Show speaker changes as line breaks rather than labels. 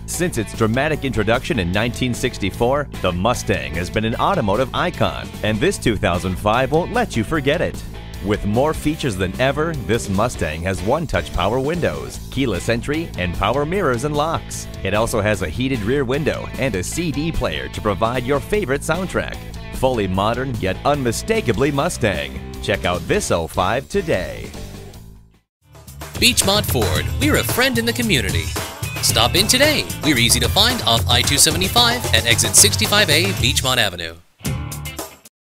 Since its dramatic introduction in 1964, the Mustang has been an automotive icon, and this 2005 won't let you forget it. With more features than ever, this Mustang has one-touch power windows, keyless entry, and power mirrors and locks. It also has a heated rear window and a CD player to provide your favorite soundtrack. Fully modern yet unmistakably Mustang. Check out this 05 today.
Beechmont Ford, we're a friend in the community. Stop in today. We're easy to find off I-275 at exit 65A Beechmont Avenue.